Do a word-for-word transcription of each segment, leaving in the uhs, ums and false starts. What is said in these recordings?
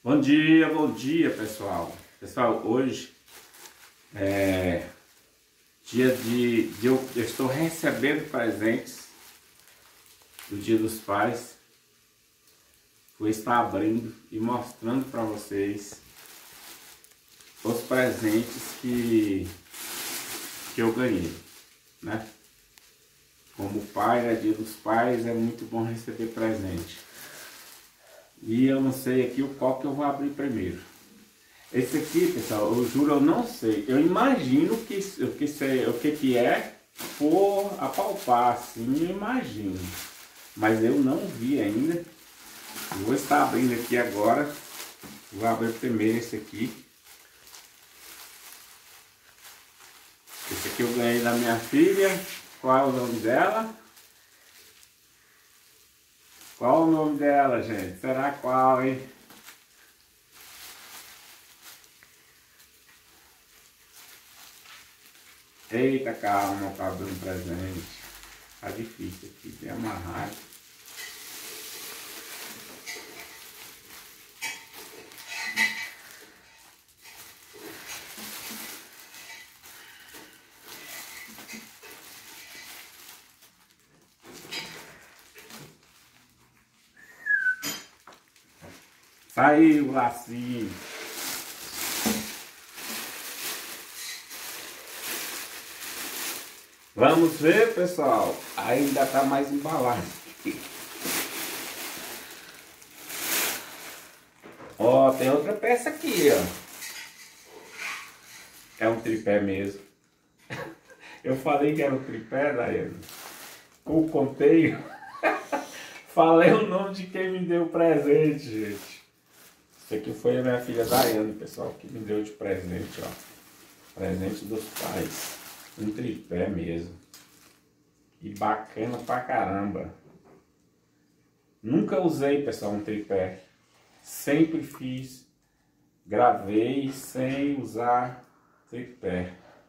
Bom dia, bom dia, pessoal. Pessoal, hoje é dia de, de eu, eu estou recebendo presentes do Dia dos Pais. Vou estar abrindo e mostrando para vocês os presentes que, que eu ganhei, né? Como pai, é Dia dos Pais, é muito bom receber presente. E eu não sei aqui o qual que eu vou abrir primeiro. Esse aqui, pessoal, eu juro, eu não sei. Eu imagino que, que sei, o que, que é por apalpar, assim, eu imagino. Mas eu não vi ainda. Eu vou estar abrindo aqui agora. Vou abrir primeiro esse aqui. Esse aqui eu ganhei da minha filha. Qual é o nome dela? Qual o nome dela, gente? Será qual, hein? Eita, calma para abrir um presente. Tá difícil aqui, bem amarrado. Saiu o lacinho. Vamos ver, pessoal. Ainda tá mais embalado. Ó, tem outra peça aqui, ó. É um tripé mesmo. Eu falei que era um tripé, Daiane. Eu contei. Falei o nome de quem me deu o presente, gente. Isso aqui foi a minha filha Daiane, pessoal, que me deu de presente, ó. Presente dos pais. Um tripé mesmo. E bacana pra caramba. Nunca usei, pessoal, um tripé. Sempre fiz. Gravei sem usar tripé.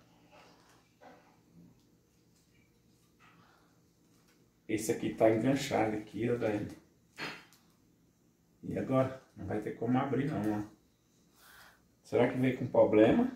Esse aqui tá enganchado aqui, ó, Daiane. E agora? Não vai ter como abrir não, ó. Será que veio com problema?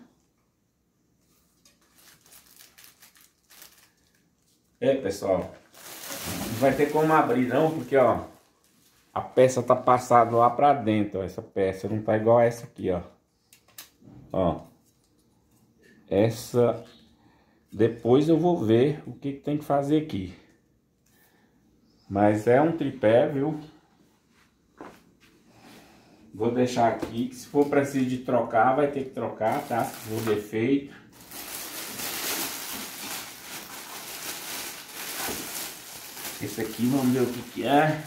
É, pessoal. Não vai ter como abrir não, porque, ó, a peça tá passada lá pra dentro, ó. Essa peça não tá igual a essa aqui, ó. Ó. Essa... Depois eu vou ver o que, que tem que fazer aqui. Mas é um tripé, viu? Vou deixar aqui, que se for preciso de trocar, vai ter que trocar, tá? Se for defeito. Esse aqui, vamos ver o que que é.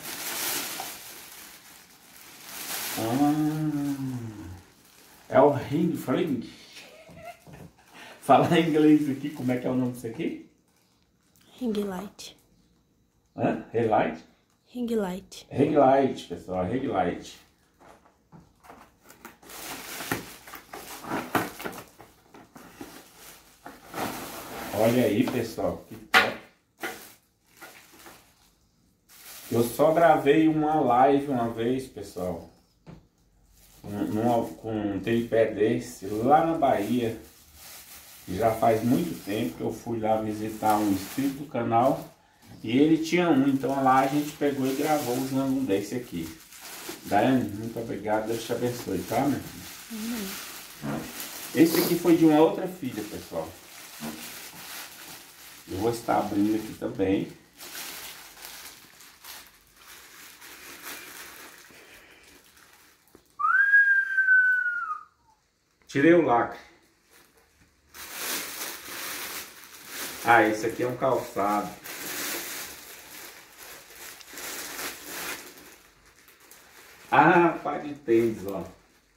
Ah, é o ring fling. Falar em inglês aqui, como é que é o nome disso aqui? Ring light. Hã? Ring light? Ring light. Ring light, pessoal, ring light. Olha aí, pessoal, que top. Eu só gravei uma live uma vez, pessoal, com um tripé desse, lá na Bahia. Já faz muito tempo que eu fui lá visitar um inscrito do canal e ele tinha um, então lá a gente pegou e gravou usando um desse aqui. Daiane, muito obrigado, Deus te abençoe, tá, meu filho? Uhum. Esse aqui foi de uma outra filha, pessoal. Eu vou estar abrindo aqui também. Tirei o lacre. Ah, esse aqui é um calçado. Ah, par de tênis, ó.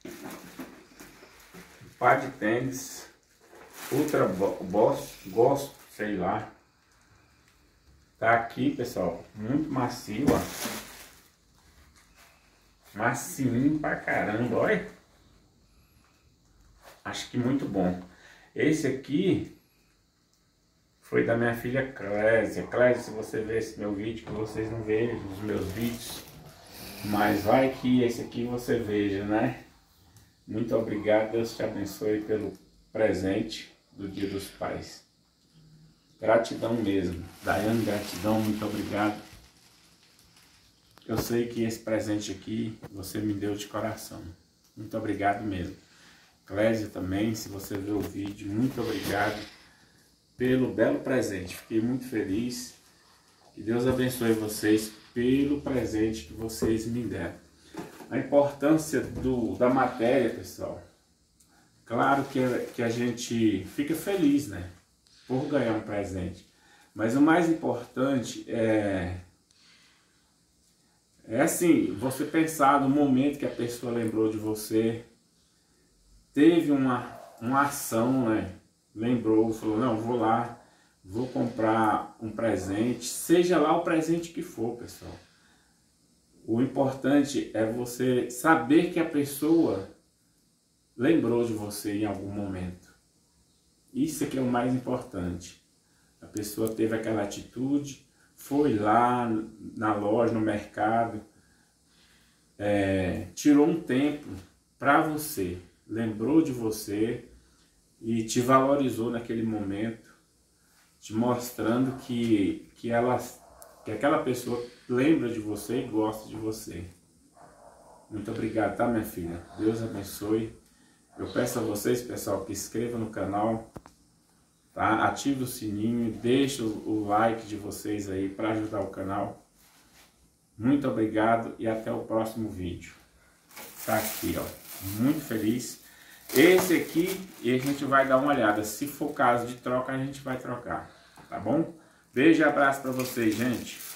Par de tênis. Ultra Boss, gosto, sei lá. Tá aqui, pessoal. Muito macio, ó. Macinho pra caramba, olha. Acho que muito bom. Esse aqui foi da minha filha Clésia. Clésia, se você ver esse meu vídeo, que vocês não vejam os meus vídeos, mas vai que esse aqui você veja, né? Muito obrigado, Deus te abençoe pelo presente do Dia dos Pais. Gratidão mesmo. Daiane, gratidão, muito obrigado. Eu sei que esse presente aqui você me deu de coração. Muito obrigado mesmo. Clésia também, se você viu o vídeo, muito obrigado pelo belo presente. Fiquei muito feliz. Que Deus abençoe vocês pelo presente que vocês me deram. A importância do, da matéria, pessoal. Claro que, que a gente fica feliz, né? Por ganhar um presente. Mas o mais importante é... É assim, você pensar no momento que a pessoa lembrou de você, teve uma, uma ação, né? Lembrou, falou, não, vou lá, vou comprar um presente, seja lá o presente que for, pessoal. O importante é você saber que a pessoa lembrou de você em algum momento. Isso é que é o mais importante. A pessoa teve aquela atitude, foi lá na loja, no mercado, é, tirou um tempo para você, lembrou de você e te valorizou naquele momento, te mostrando que, que, ela, que aquela pessoa lembra de você e gosta de você. Muito obrigado, tá, minha filha? Deus abençoe. Eu peço a vocês, pessoal, que inscrevam no canal, tá? Ative o sininho, deixe o like de vocês aí para ajudar o canal. Muito obrigado e até o próximo vídeo. Tá aqui, ó, muito feliz. Esse aqui, e a gente vai dar uma olhada. Se for caso de troca, a gente vai trocar, tá bom? Beijo e abraço para vocês, gente.